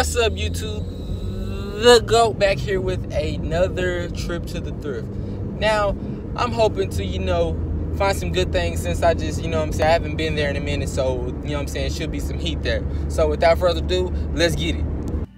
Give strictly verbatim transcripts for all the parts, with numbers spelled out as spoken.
What's up, YouTube? The GOAT back here with another trip to the thrift. Now, I'm hoping to, you know, find some good things since I just, you know what I'm saying, I haven't been there in a minute, so, you know what I'm saying, should be some heat there. So, without further ado, let's get it.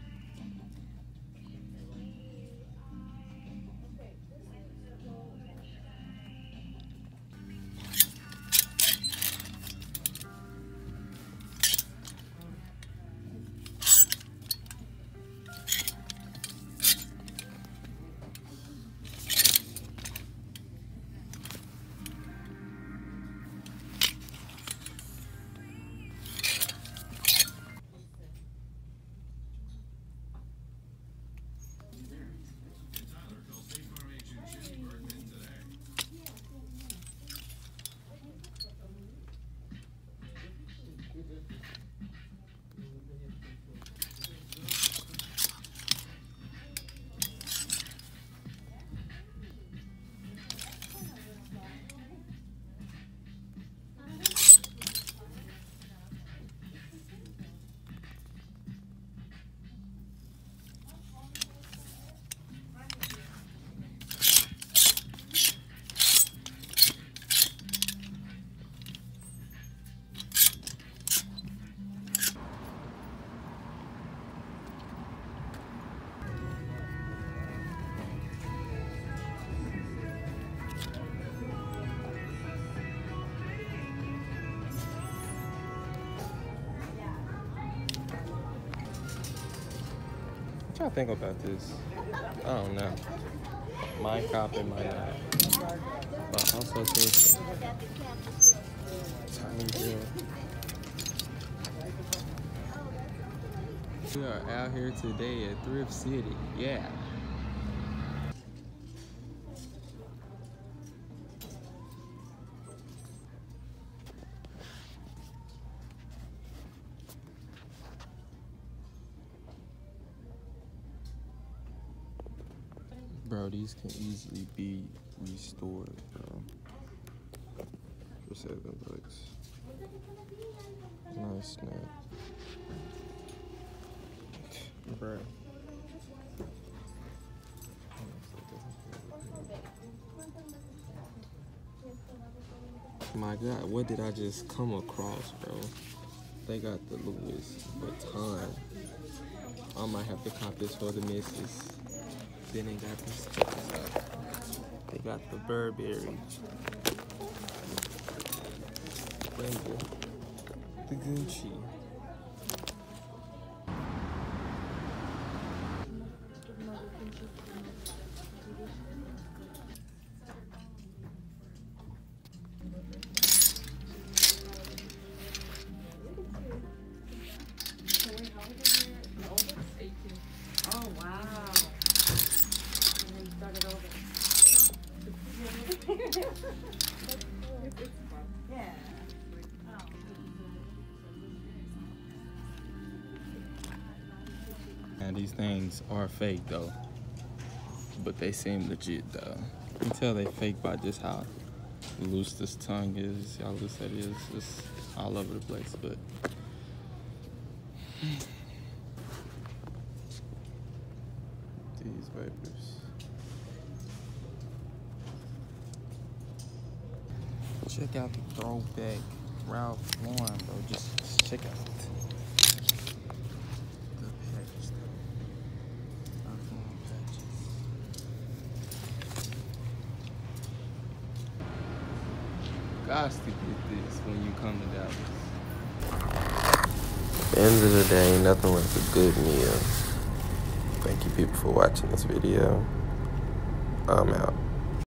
What y'all think about this? I don't know. Mine copy, mine not. But also this tiny girl. We are out here today at Thrift City. Yeah. Bro, these can easily be restored, bro. For seven bucks. Nice snap. Bro. My God, what did I just come across, bro? They got the Louis Vuitton. I might have to cop this for the missus. Then they got this stuff. They got the Burberry. The Gucci. And these things are fake though, but they seem legit though. You can tell they fake by just how loose this tongue is, how loose that is. It's all over the place, but these vapors. Check out the throwback Ralph Lauren, bro. Just check out the patches, though. Ralph Lauren patches. Gots to get this when you come to Dallas. At the end of the day, nothing like a good meal. Thank you people for watching this video. I'm out.